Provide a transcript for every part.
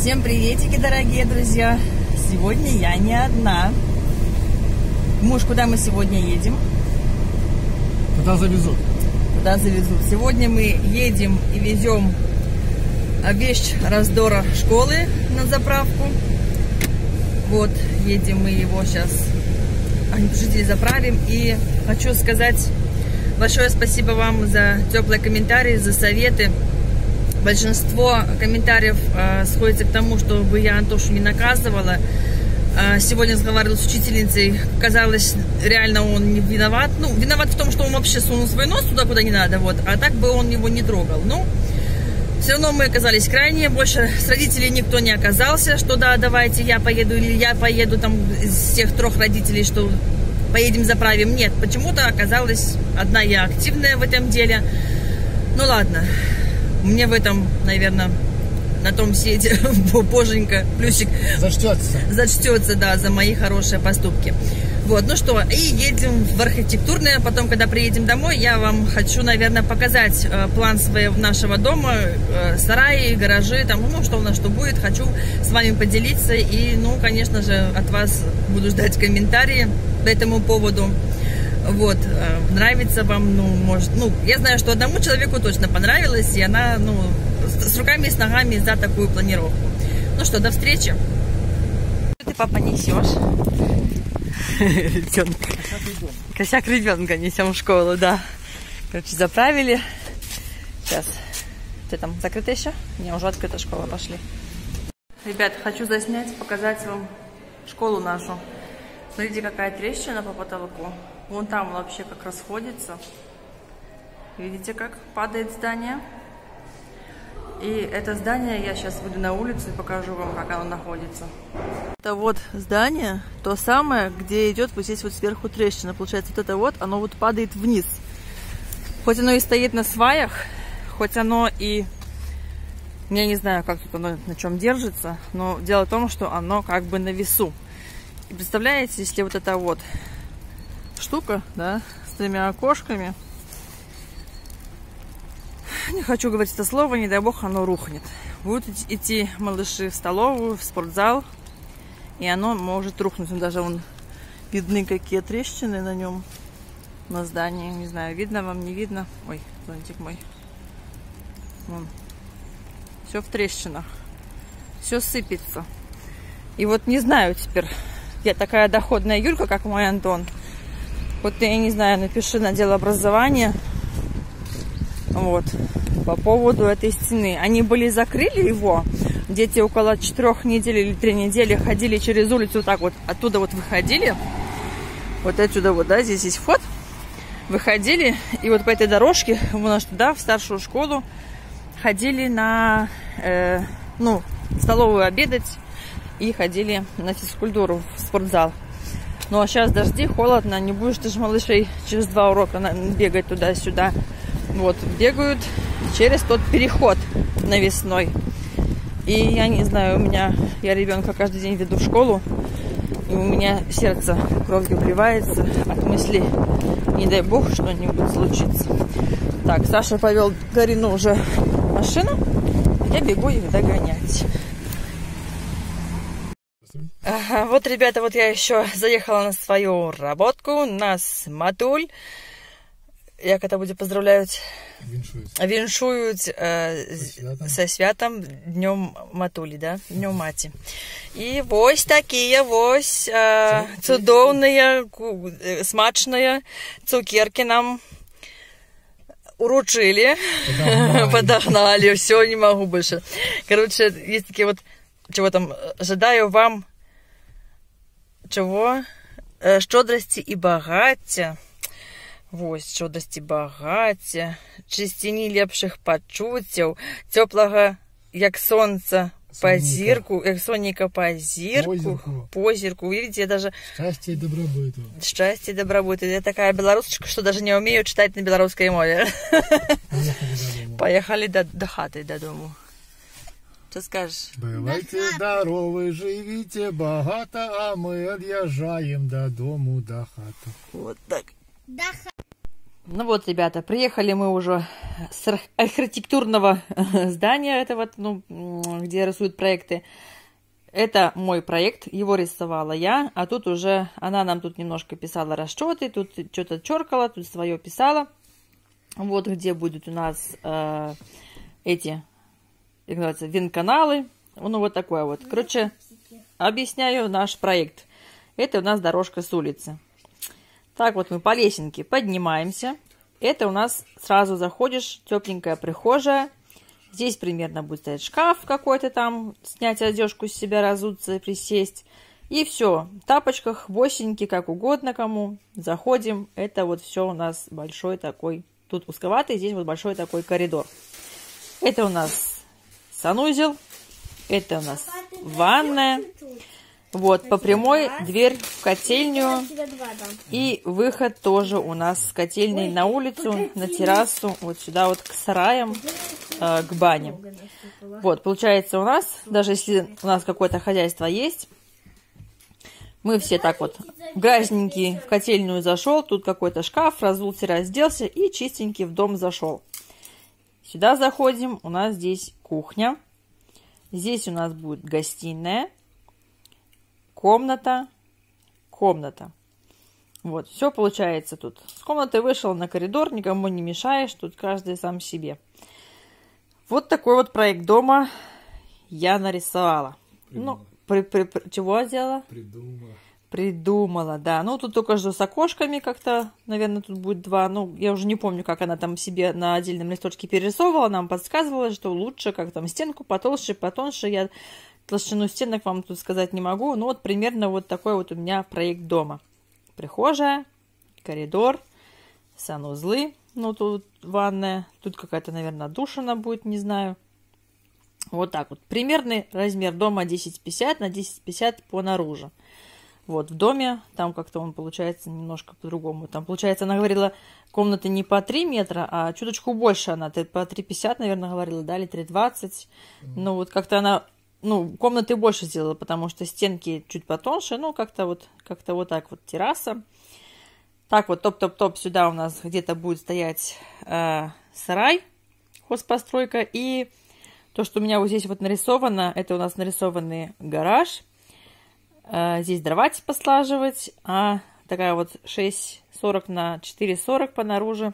Всем приветики, дорогие друзья! Сегодня я не одна. Муж, куда мы сегодня едем? Куда завезут? Куда завезут. Сегодня мы едем и везем вещь раздора школы на заправку. Вот, едем мы его сейчас жители заправим. И хочу сказать большое спасибо вам за теплые комментарии, за советы. Большинство комментариев сходится к тому, чтобы я Антошу не наказывала. Сегодня разговаривала с учительницей. Казалось, реально он не виноват. Ну, виноват в том, что он вообще сунул свой нос туда, куда не надо. Вот. А так бы он его не трогал. Ну, все равно мы оказались крайне. Больше с родителей никто не оказался, что да, давайте я поеду или я поеду там из всех трех родителей, что поедем заправим. Нет, почему-то оказалась одна я активная в этом деле. Ну ладно. Мне в этом, наверное, на том свете боженька плюсик зачтется, да, за мои хорошие поступки. Вот, ну что, и едем в архитектурное. Потом, когда приедем домой, я вам хочу, наверное, показать план своего нашего дома, сараи, гаражи, там, ну, что у нас что будет. Хочу с вами поделиться и, ну, конечно же, от вас буду ждать комментарии по этому поводу. Вот, нравится вам, ну, может, ну, я знаю, что одному человеку точно понравилось, и она, ну, с руками и с ногами за такую планировку. Ну что, до встречи. Что ты, папа, несешь? Ребенка. Косяк ребенка несем в школу, да. Короче, заправили. Сейчас. Ты там закрыта еще? Не, уже открыта школа, пошли. Ребят, хочу заснять, показать вам школу нашу. Смотрите, какая трещина по потолку. Вон там вообще как расходится. Видите, как падает здание? И это здание я сейчас выйду на улицу и покажу вам, как оно находится. Это вот здание, то самое, где идет вот здесь вот сверху трещина. Получается, вот это вот, оно вот падает вниз. Хоть оно и стоит на сваях, хоть оно и... Я не знаю, как тут оно на чем держится, но дело в том, что оно как бы на весу. И представляете, если вот это вот штука, да, с тремя окошками. Не хочу говорить это слово, не дай бог, оно рухнет. Будут идти малыши в столовую, в спортзал, и оно может рухнуть. Даже вон видны какие трещины на нем, на здании. Не знаю, видно вам, не видно. Ой, зонтик мой. Вон. Все в трещинах. Все сыпется. И вот не знаю теперь, я такая доходная Юлька, как мой Антон. Вот я не знаю, напиши на дело образования. Вот. По поводу этой стены. Они были закрыли его. Дети около 4 недель или 3 недели ходили через улицу вот так вот. Оттуда вот выходили. Вот отсюда вот, да, здесь есть вход. Выходили. И вот по этой дорожке у нас туда, в старшую школу, ходили на, ну, в столовую обедать. И ходили на физкультуру, в спортзал. Ну а сейчас дожди, холодно, не будешь ты же малышей через 2 урока бегать туда-сюда. Вот, бегают через тот переход навесной. И я не знаю, я ребенка каждый день веду в школу, и у меня сердце кровью вливается от мысли, не дай бог, что-нибудь случится. Так, Саша повел Карину уже машину, я бегу их догонять. Ага, вот, ребята, вот я еще заехала на свою работку, нас Матуль. Як это буде поздравляють? Віншують со святом Днем Матулі, да? Днем Маті. І ось такі ось цудовні, смачні цукерки нам уручили. Подогнали. Все, не могу больше. Короче, есть такие вот, чего там, ожидаю вам, чего? Щодрості і багаття. Ось, щодрості багаття, чистіні лепших почуттів, теплого, як сонце, позірку, як сонника позірку. Видите, я даже... Счастья и добробыту. Счастья и добробыту. Я такая белорусочка, что даже не умею читать на белорусской мове. Поехали до хаты, до дому. Что скажешь? Бывайте здоровы, живите богато, а мы отъезжаем до дому, до хаты. Вот так. Ну вот, ребята, приехали мы уже с архитектурного здания этого, ну, где рисуют проекты. Это мой проект, его рисовала я, а тут уже она нам тут немножко писала расчеты, тут что-то черкала, тут свое писала. Вот где будут у нас эти, как называется, венканалы. Ну вот такое вот. Короче, объясняю наш проект. Это у нас дорожка с улицы. Так вот мы по лесенке поднимаемся. Это у нас сразу заходишь, тепленькая прихожая. Здесь примерно будет стоять шкаф какой-то там, снять одежку с себя, разуться, присесть. И все, в тапочках, босеньки, как угодно кому. Заходим, это вот все у нас большой такой, тут узковатый, здесь вот большой такой коридор. Это у нас санузел, это у нас ванная. Вот, по прямой дверь в котельню. И выход тоже у нас с котельной на улицу, на террасу, вот сюда вот к сараям, к бане. Вот, получается у нас, даже если у нас какое-то хозяйство есть, мы все так вот, грязненький в котельную зашел, тут какой-то шкаф, разулся, разделся и чистенький в дом зашел. Сюда заходим, у нас здесь кухня, здесь у нас будет гостиная. Комната, комната. Вот, все получается тут. С комнаты вышел на коридор, никому не мешаешь, тут каждый сам себе. Вот такой вот проект дома я нарисовала. Придумала. Ну, чего сделала? Придумала, да. Ну, тут только что с окошками как-то, наверное, тут будет два. Ну, я уже не помню, как она там себе на отдельном листочке перерисовывала. Нам подсказывала, что лучше, как там стенку потолще, потоньше. Я толщину стенок вам тут сказать не могу. Но вот примерно вот такой вот у меня проект дома. Прихожая, коридор, санузлы. Ну, тут ванная. Тут какая-то, наверное, душина будет, не знаю. Вот так вот. Примерный размер дома 10,50 на 10,50 по наружу. Вот, в доме, там как-то он получается немножко по-другому. Там, получается, она говорила, комнаты не по 3 метра, а чуточку больше она. По 3,50, наверное, говорила, да, или 3,20. Ну, вот как-то она, ну, комнаты больше сделала, потому что стенки чуть потоньше. Ну, как-то вот так вот терраса. Так вот, топ-топ-топ, сюда у нас где-то будет стоять сарай, хозпостройка. И то, что у меня вот здесь вот нарисовано, это у нас нарисованный гараж. Здесь дрова типа слаживать, а такая вот 6,40 на 4,40 по наружу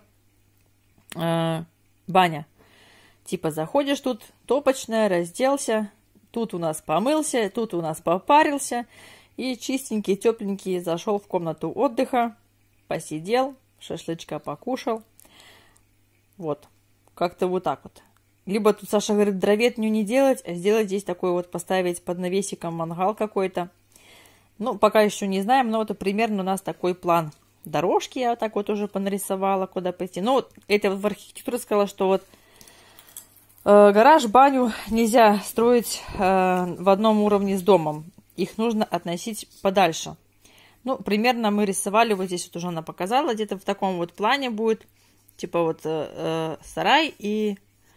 баня. Типа заходишь тут, топочная, разделся, тут у нас помылся, тут у нас попарился и чистенький, тепленький зашел в комнату отдыха, посидел, шашлычка покушал. Вот, как-то вот так вот. Либо тут Саша говорит, дроветню не делать, а сделать здесь такой вот, поставить под навесиком мангал какой-то. Ну, пока еще не знаем, но вот примерно у нас такой план. Дорожки я вот так вот уже понарисовала, куда пойти. Ну, вот это вот в архитектуре сказала, что вот гараж, баню нельзя строить в одном уровне с домом. Их нужно относить подальше. Ну, примерно мы рисовали, вот здесь вот уже она показала, где-то в таком вот плане будет, типа вот сарай и,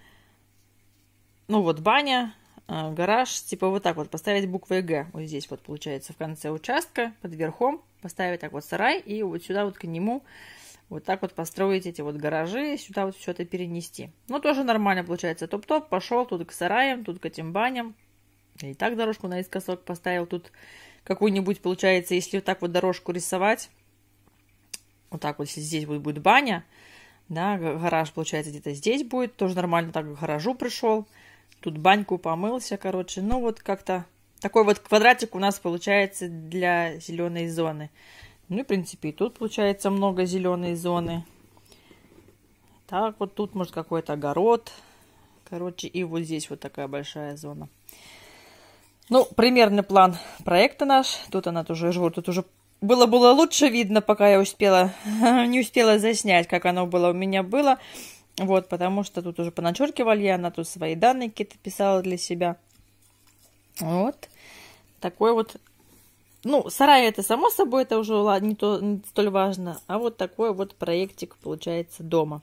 ну, вот баня. Гараж, типа вот так вот поставить буквой Г. Вот здесь вот получается в конце участка, под верхом поставить так вот сарай и вот сюда вот к нему вот так вот построить эти вот гаражи, сюда вот все это перенести. Ну, тоже нормально получается. Топ-топ, пошел тут к сараям, тут к этим баням. И так дорожку наискосок поставил. Тут какую-нибудь, получается, если вот так вот дорожку рисовать, вот так вот, если здесь будет баня, да, гараж, получается, где-то здесь будет, тоже нормально так к гаражу пришел. Тут баньку помылся, короче. Ну, вот как-то такой вот квадратик у нас получается для зеленой зоны. Ну, и, в принципе, и тут получается много зеленой зоны. Так, вот тут, может, какой-то огород. Короче, и вот здесь вот такая большая зона. Ну, примерный план проекта наш. Тут она тоже, тут уже было лучше видно, пока я не успела заснять, как оно было у меня было. Вот, потому что тут уже поначеркивали, она тут свои данные какие-то писала для себя. Вот. Такой вот. Ну, сарай это само собой, это уже не столь важно. А вот такой вот проектик получается дома.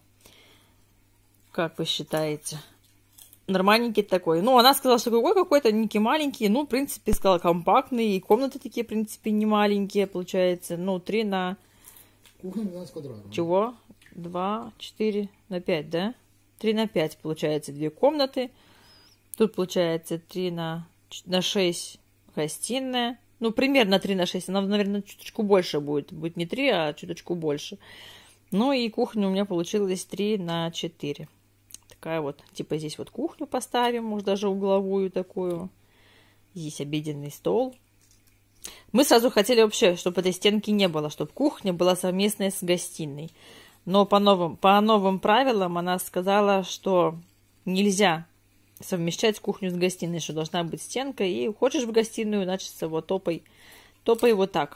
Как вы считаете? Нормальненький такой. Ну, она сказала, что какой-то некий маленький. Ну, в принципе, сказала компактный. И комнаты такие, в принципе, не маленькие, получается. Ну, 3 на... Кухня 12 квадратов. Чего? 2, 4 на 5, да? 3 на 5 получается 2 комнаты. Тут получается 3 на 6 гостиная. Ну, примерно 3 на 6. Она, наверное, чуточку больше будет. Будет не 3, а чуточку больше. Ну и кухня у меня получилась 3 на 4. Такая вот. Типа здесь вот кухню поставим. Может, даже угловую такую. Здесь обеденный стол. Мы сразу хотели вообще, чтобы этой стенки не было. Чтобы кухня была совместная с гостиной. Но по новым правилам она сказала, что нельзя совмещать кухню с гостиной, что должна быть стенка. И хочешь в гостиную, значит, вот топай вот так.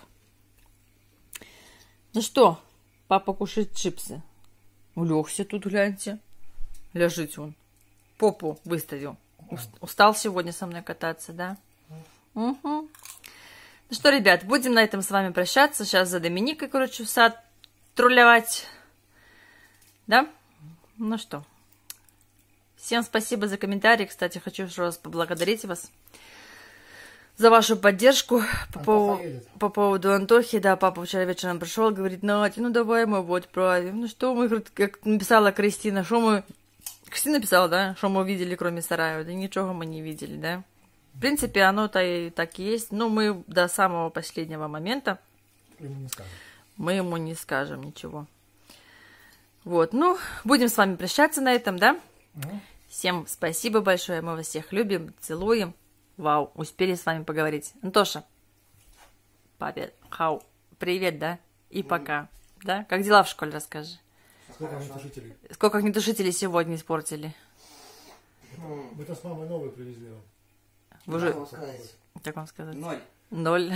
Ну что, папа кушает чипсы. Улегся тут, гляньте. Лежит он. Попу выставил. Устал сегодня со мной кататься, да? Угу. Ну что, ребят, будем на этом с вами прощаться. Сейчас за Доминикой, короче, в сад трулевать. Да? Ну что. Всем спасибо за комментарии. Кстати, хочу еще раз поблагодарить вас за вашу поддержку по поводу Антохи. Да, папа вчера вечером пришел, говорит: Надя, ну давай мы его отправим. Ну что мы, как написала Кристина, что мы... Кристина написала, да, что мы увидели, кроме сарая. Да ничего мы не видели, да. В принципе, оно-то и так и есть. Но мы до самого последнего момента мы ему не скажем ничего. Вот, ну, будем с вами прощаться на этом, да? Всем спасибо большое, мы вас всех любим, целуем. Вау, успели с вами поговорить. Антоша, папе, хау, привет, да? И пока, да? Как дела в школе, расскажи. Сколько огнетушителей? Сколько огнетушителей сегодня испортили? Мы-то с мамой новые привезли. Вы уже... Как вам сказать? 0. 0.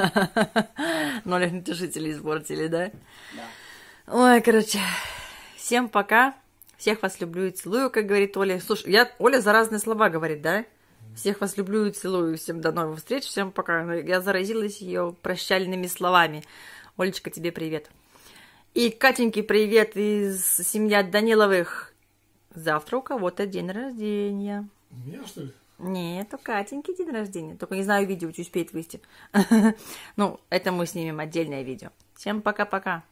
0 огнетушителей испортили, да? Да. Ой, короче, всем пока. Всех вас люблю и целую, как говорит Оля. Слушай, Оля за разные слова говорит, да? Всех вас люблю и целую. Всем до новых встреч. Всем пока. Я заразилась ее прощальными словами. Олечка, тебе привет. И Катеньке привет из семьи Даниловых. Завтра у кого-то день рождения. У меня, что ли? Нет, у Катеньки день рождения. Только не знаю, видео успеет вывести. Ну, это мы снимем отдельное видео. Всем пока-пока.